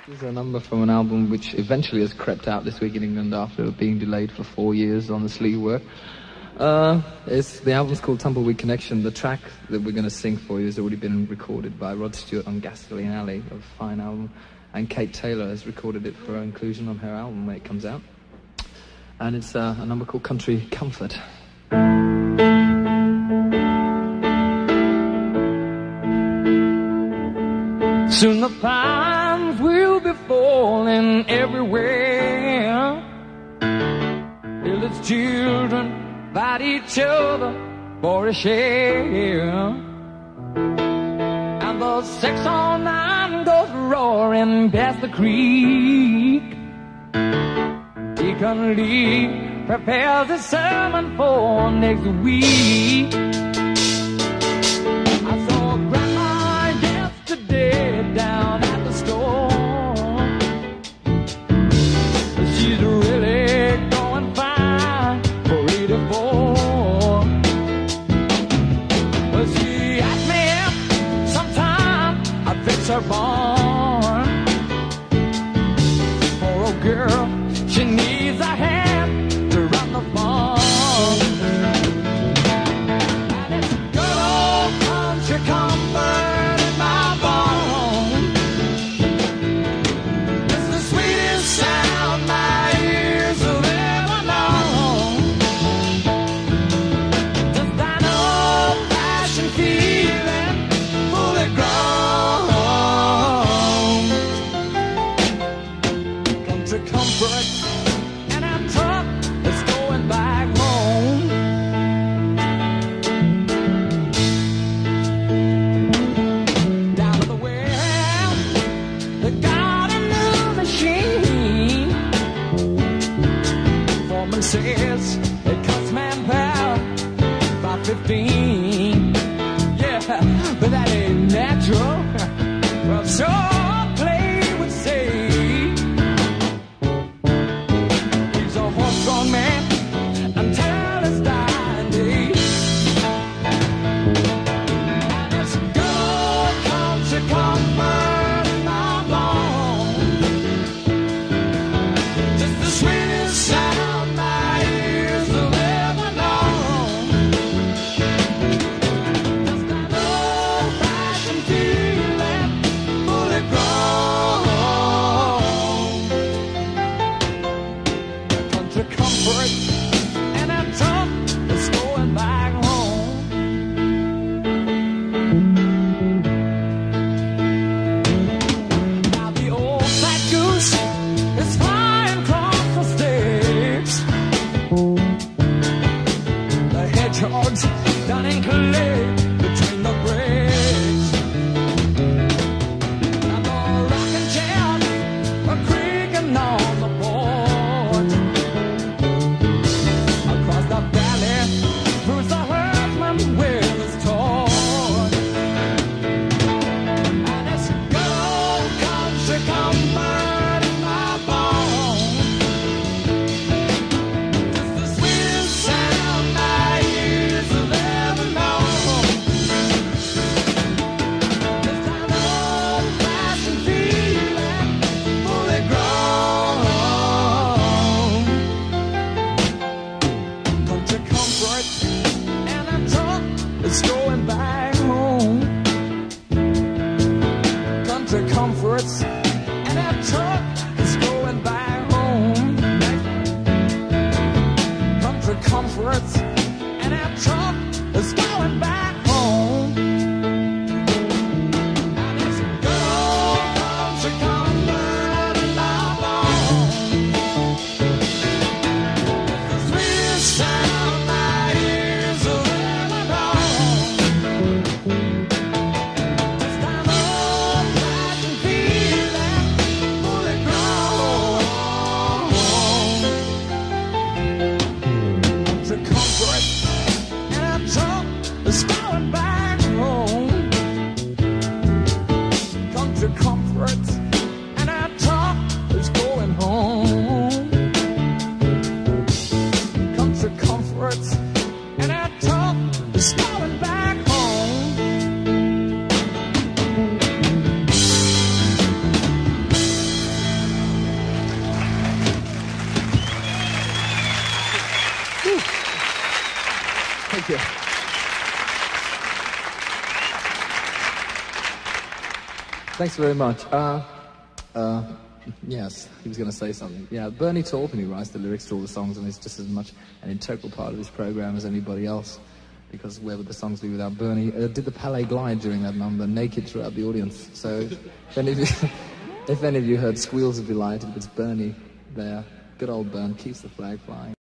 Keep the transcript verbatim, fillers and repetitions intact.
This is a number from an album which eventually has crept out this week in England after being delayed for four years on the sleeve work. Uh, it's, the album's called Tumbleweed Connection. The track that we're going to sing for you has already been recorded by Rod Stewart on Gasoline Alley, a fine album, and Kate Taylor has recorded it for her inclusion on her album when it comes out. And it's uh, a number called Country Comfort. Soon the pines will be falling everywhere. Village children fight each other for a share. And the six oh nine goes roaring past the creek. Deacon Lee prepares a sermon for next week. Down at the store, she's really going fine for eighty-four. Well, she asked me if sometime I'd fix her barn. For a girl, she needs a hand to run the farm. And it's good old country comfort in my barn. And our truck is going back home. Down to the warehouse, they got a new machine. Foreman says it costs manpower about fifteen. Yeah, but that ain't natural. Well, sure. Strong man until his dying day. And it's good country comfort in my bones. Just the sweetest sound my ears have ever known. Just an old-fashioned feeling, fully grown. Comfort, and that truck is going back home. Now the old fat goose is flying across the stakes. The hedgehogs down in clay between the brakes. And the rocking chairs are creaking on the porch. It's going back home. Country comforts, and that truck is going back home. Country comforts, and that truck is going back home. And it's a good old country comfort in my bones. It's the sweetest sound my ears have ever known. Yeah. Thanks very much. Uh, uh, yes, he was going to say something. Yeah, Bernie Taupin, who writes the lyrics to all the songs, and is just as much an integral part of this program as anybody else, because where would the songs be without Bernie? Uh, did the Palais glide during that number, naked throughout the audience. So if any of you, if any of you heard squeals of delight, it's Bernie there. Good old Bern keeps the flag flying.